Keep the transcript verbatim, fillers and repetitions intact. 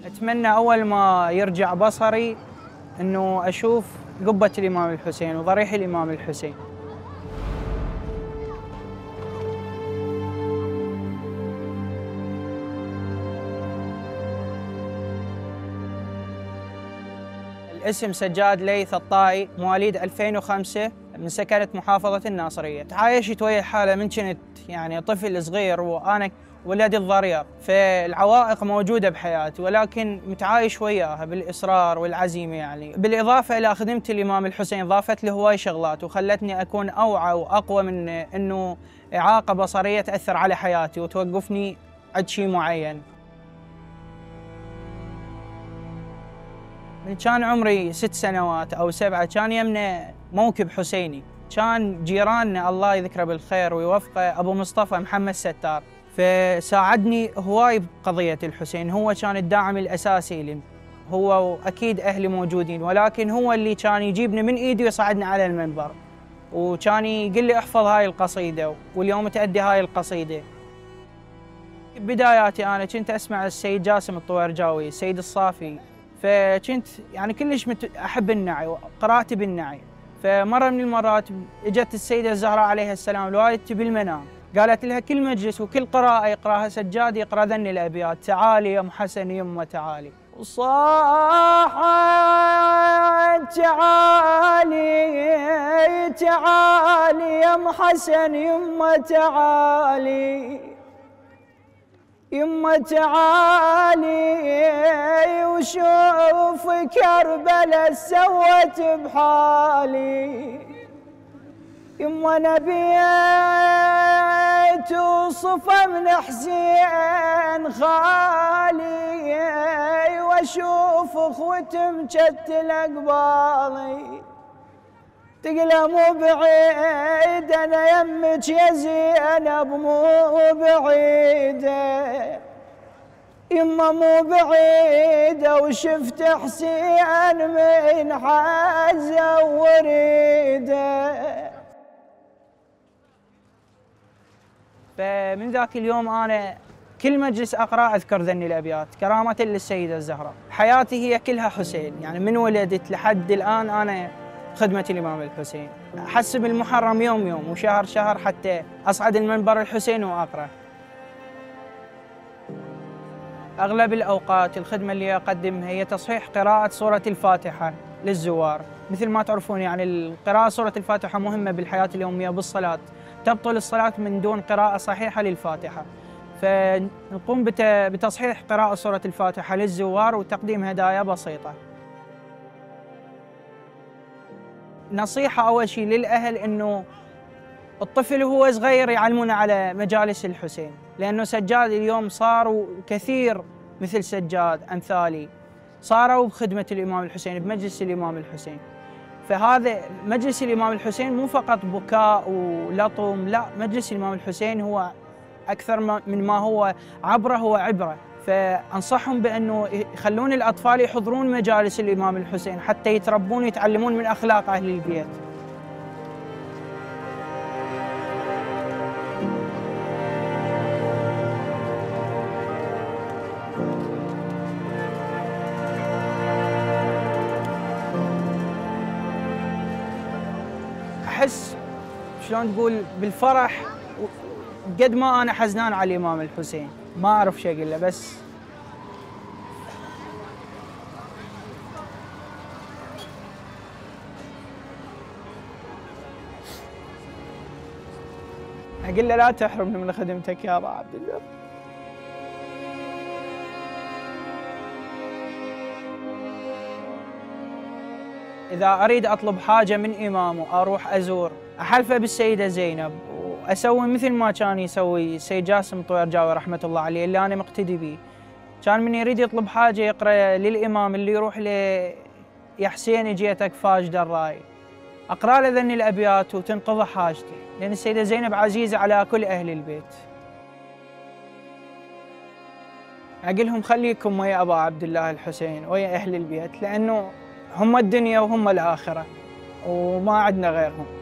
أتمنى أول ما يرجع بصري أنه أشوف قبة الإمام الحسين وضريح الإمام الحسين. الاسم سجاد ليث الطائي، مواليد ألفين وخمسة، من سكنة محافظة الناصرية. تعايشت ويا حالة من كنت يعني طفل صغير وأنا ولدي الضرير، فالعوائق موجودة بحياتي ولكن متعايش وياها بالإصرار والعزيمة يعني. بالإضافة إلى خدمة الإمام الحسين ضافت لي هواي شغلات وخلتني أكون أوعى وأقوى من إنه إعاقة بصرية تأثر على حياتي وتوقفني عند شيء معين. من كان عمري ست سنوات أو سبعة كان يمنا موكب حسيني، كان جيراننا الله يذكره بالخير ويوفقه أبو مصطفى محمد ستار، فساعدني هواي بقضية الحسين. هو كان الداعم الأساسي لي، هو وأكيد أهلي موجودين، ولكن هو اللي كان يجيبني من إيدي ويصعدني على المنبر، وكان يقول لي احفظ هاي القصيدة واليوم تأدي هاي القصيدة. بداياتي أنا كنت أسمع السيد جاسم الطويرجاوي، السيد الصافي، فكنت يعني كلش مت... أحب النعي وقرأت بالنعي. فمرة من المرات اجت السيدة الزهراء عليها السلام لوالدتي بالمنام، قالت لها كل مجلس وكل قراءة يقراها سجاد يقرأ ذني الأبيات: تعالي يا ام حسن يمه تعالي، وصاحت تعالي تعالي يا ام حسن يمه تعالي يمه تعالي، وشوف كربلاء سوت بحالي، يما نبيت وصفة من حسين خالي، واشوف اخوتي مجتلة قبالي، تقلى مو بعيد انا يمك يا زينب مو بعيدة، يما مو بعيدة وشفت حسين من حزة وريده. فمن ذاك اليوم أنا كل مجلس أقرأ أذكر ذني الأبيات كرامة للسيدة الزهراء. حياتي هي كلها حسين، يعني من ولدت لحد الآن أنا خدمة الإمام الحسين. أحسب المحرم يوم يوم وشهر شهر حتى أصعد المنبر الحسين وأقرأ. أغلب الأوقات الخدمة اللي أقدمها هي تصحيح قراءة سورة الفاتحة للزوار. مثل ما تعرفون يعني قراءة سورة الفاتحة مهمة بالحياة اليومية بالصلاة، تبطل الصلاة من دون قراءة صحيحة للفاتحة، فنقوم بتصحيح قراءة سورة الفاتحة للزوار وتقديم هدايا بسيطة. نصيحة أول شيء للأهل إنه الطفل وهو صغير يعلمون على مجالس الحسين، لأنه سجاد اليوم صاروا كثير مثل سجاد أمثالي صاروا بخدمة الإمام الحسين بمجلس الإمام الحسين. فهذا مجلس الإمام الحسين مو فقط بكاء ولطم، لا، مجلس الإمام الحسين هو أكثر من ما هو عبرة، هو عبرة. فأنصحهم بأنه يخلون الأطفال يحضرون مجالس الإمام الحسين حتى يتربون ويتعلمون من أخلاق أهل البيت. أحس شلون تقول بالفرح قد ما أنا حزنان على الإمام الحسين، ما أعرف شو أقول له، بس أقول له لا تحرمني من خدمتك يا أبا عبد الله. إذا أريد أطلب حاجة من إمامه أروح أزور، أحلفه بالسيدة زينب وأسوي مثل ما كان يسوي السيد جاسم الطويرجاوي رحمة الله عليه اللي أنا مقتدي به. كان من يريد يطلب حاجة يقرأ للإمام اللي يروح له يا حسين جيتك فاجد الراي، أقرأ له ذني الأبيات وتنقضى حاجتي، لأن السيدة زينب عزيزة على كل أهل البيت. أقول لهم خليكم ويا أبا عبد الله الحسين ويا أهل البيت، لأنه هم الدنيا وهم الآخرة وما عندنا غيرهم.